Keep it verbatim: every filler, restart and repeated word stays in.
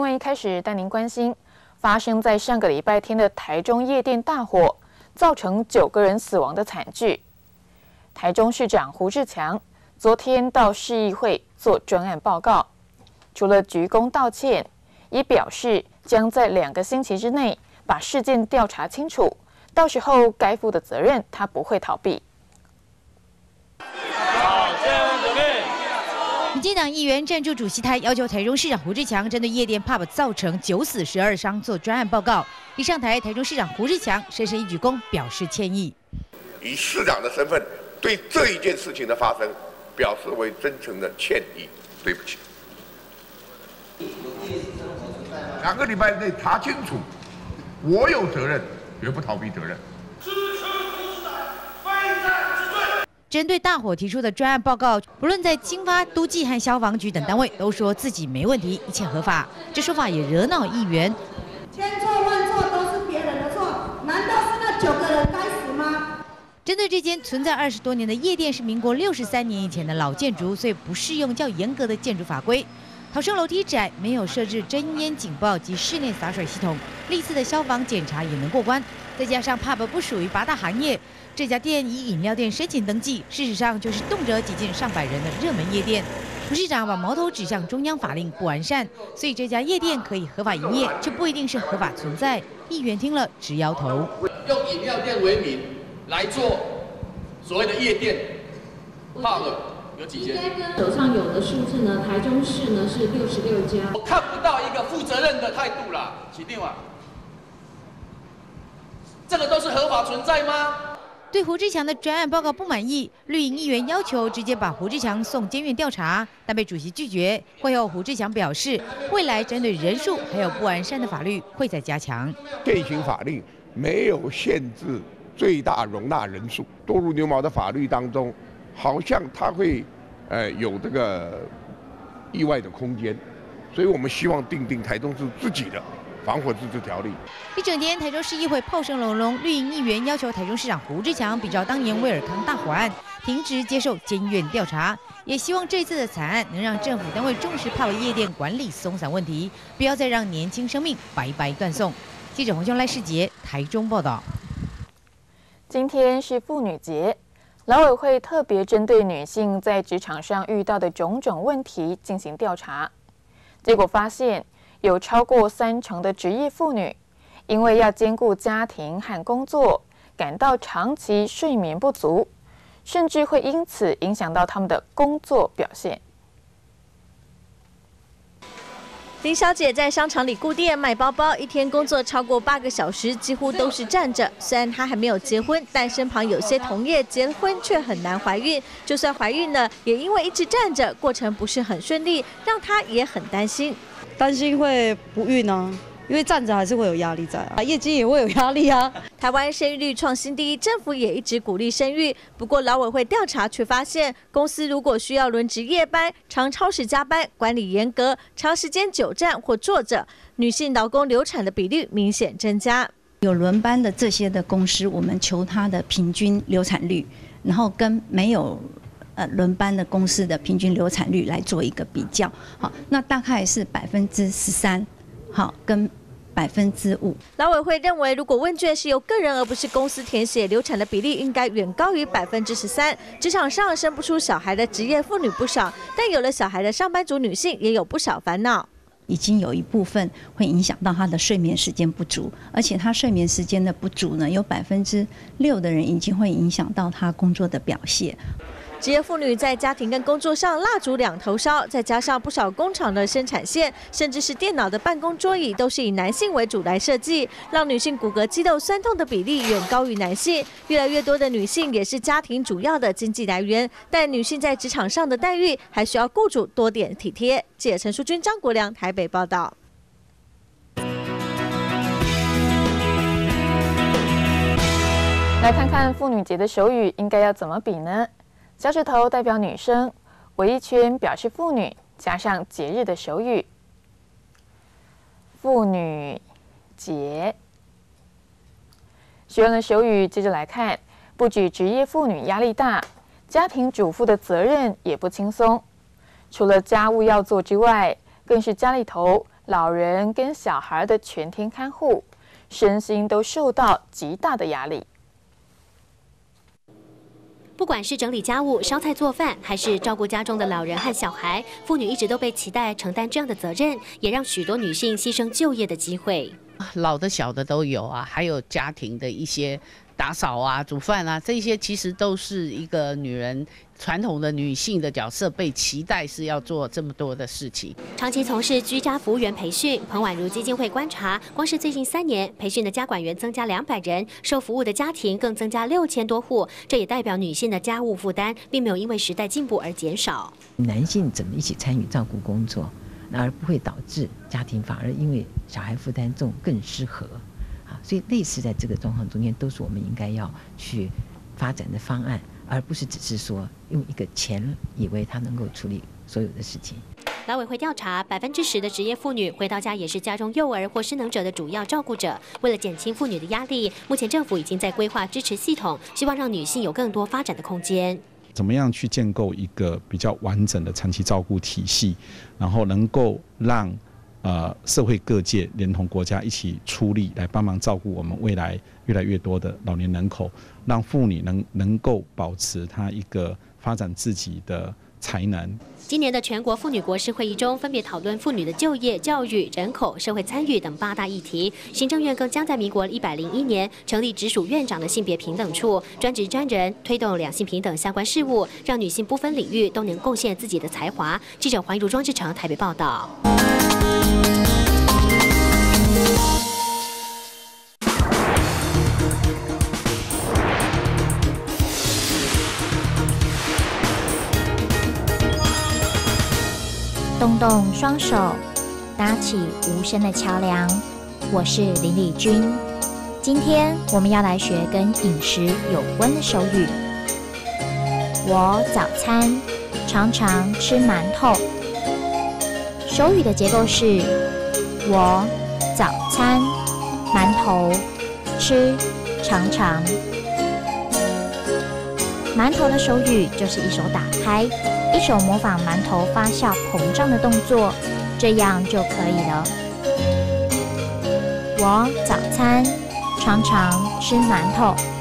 闻一开始带您关心，发生在上个礼拜天的台中夜店大火，造成九个人死亡的惨剧。台中市长胡志强昨天到市议会做专案报告，除了鞠躬道歉，也表示将在两个星期之内把事件调查清楚，到时候该负的责任他不会逃避。 民进党议员站住主席台，要求台中市长胡志强针对夜店 pub 造成九死十二伤做专案报告。一上台，台中市长胡志强深深一鞠躬，表示歉意。 以市长的身份，对这一件事情的发生，表示为真诚的歉意，对不起。两个礼拜内查清楚，我有责任，绝不逃避责任。 针对大火提出的专案报告，不论在经发、都计和消防局等单位，都说自己没问题，一切合法。这说法也惹恼议员。 千错万错都是别人的错，难道是那九个人该死吗？ 针对这间存在二十多年的夜店是民国六十三年以前的老建筑，所以不适用较严格的建筑法规。逃生楼梯窄，没有设置侦烟警报及室内洒水系统，历次的消防检查也能过关。再加上 pub 不属于八大行业。 这家店以饮料店申请登记，事实上就是动辄挤进上百人的热门夜店。胡市长把矛头指向中央法令不完善，所以这家夜店可以合法营业，却不一定是合法存在。议员听了直摇头。 用饮料店为名来做所谓的夜店 ，pub 有几间？ 手上有的数字呢，台中市呢是六十六家。 我看不到一个负责任的态度啦，起定啊，这个都是合法存在吗？ 对胡志强的专案报告不满意，绿营议员要求直接把胡志强送监院调查，但被主席拒绝。会后，胡志强表示，未来针对人数还有不完善的法律会再加强。 现行法令没有限制最大容纳人数，多如牛毛的法律当中，好像它会呃有这个意外的空间，所以我们希望订定台中市自己的 防火自治条例。 一整天，台中市议会炮声隆隆，绿营议员要求台中市长胡志强比照当年威尔康大火案，停职接受监院调查，也希望这次的惨案能让政府单位重视pub夜店管理松散问题，不要再让年轻生命白白断送。记者洪秀赖世杰台中报道。 今天是妇女节，劳委会特别针对女性在职场上遇到的种种问题进行调查，结果发现， 有超过三成的职业妇女，因为要兼顾家庭和工作，感到长期睡眠不足，甚至会因此影响到他们的工作表现。 林小姐在商场里顾店卖包包，一天工作超过八个小时，几乎都是站着。虽然她还没有结婚，但身旁有些同业结了婚却很难怀孕，就算怀孕了，也因为一直站着，过程不是很顺利，让她也很担心。 担心会不孕啊，因为站着还是会有压力在啊，业绩也会有压力啊。 台湾生育率创新低，政府也一直鼓励生育。不过劳委会调查却发现，公司如果需要轮值夜班、常超时加班、管理严格、长时间久站或坐着，女性劳工流产的比率明显增加。 有轮班的这些的公司，我们求它的平均流产率，然后跟没有 呃，轮班的公司的平均流产率来做一个比较，好，那大概是百分之十三，好，跟百分之五。 劳委会认为，如果问卷是由个人而不是公司填写，流产的比例应该远高于百分之十三。职场上生不出小孩的职业妇女不少，但有了小孩的上班族女性也有不少烦恼。 已经有一部分会影响到她的睡眠时间不足，而且她睡眠时间的不足呢，有百分之六的人已经会影响到她工作的表现。 职业妇女在家庭跟工作上蜡烛两头烧，再加上不少工厂的生产线，甚至是电脑的办公桌椅，都是以男性为主来设计，让女性骨骼肌肉酸痛的比例远高于男性。越来越多的女性也是家庭主要的经济来源，但女性在职场上的待遇还需要雇主多点体贴。记者陈淑君、张国良台北报道。 来看看妇女节的手语应该要怎么比呢？小指头代表女生，围一圈表示妇女，加上节日的手语。妇女节。学完了手语，接着来看，不止职业妇女压力大，家庭主妇的责任也不轻松。除了家务要做之外，更是家里头老人跟小孩的全天看护，身心都受到极大的压力。 不管是整理家务、烧菜做饭，还是照顾家中的老人和小孩，妇女一直都被期待承担这样的责任，也让许多女性牺牲就业的机会。 老的、小的都有啊，还有家庭的一些打扫啊、煮饭啊，这些其实都是一个女人传统的女性的角色被期待是要做这么多的事情。 长期从事居家服务员培训，彭婉如基金会观察，光是最近三年，培训的家管员增加两百人，受服务的家庭更增加六千多户。这也代表女性的家务负担并没有因为时代进步而减少。 男性怎么一起参与照顾工作，而不会导致家庭反而因为小孩负担重更失和啊？所以类似在这个状况中间，都是我们应该要去发展的方案。而不是只是说用一个钱以为他能够处理所有的事情。 劳委会调查，百分之十的职业妇女回到家也是家中幼儿或失能者的主要照顾者。为了减轻妇女的压力，目前政府已经在规划支持系统，希望让女性有更多发展的空间。 怎么样去建构一个比较完整的长期照顾体系，然后能够让呃社会各界连同国家一起出力来帮忙照顾我们未来越来越多的老年人口，让妇女能能够保持她一个发展自己的才能。 今年的全国妇女国事会议中，分别讨论妇女的就业、教育、人口、社会参与等八大议题。行政院更将在民国一百零一年成立直属院长的性别平等处，专职专人推动两性平等相关事务，让女性不分领域都能贡献自己的才华。记者黄如庄志成台北报道。 动动双手，搭起无声的桥梁。我是林丽君，今天我们要来学跟饮食有关的手语。我早餐常常吃馒头。手语的结构是：我早餐馒头吃常常。馒头的手语就是一手打开，一手模仿馒头发酵膨胀的动作，这样就可以了。我早餐常常吃馒头。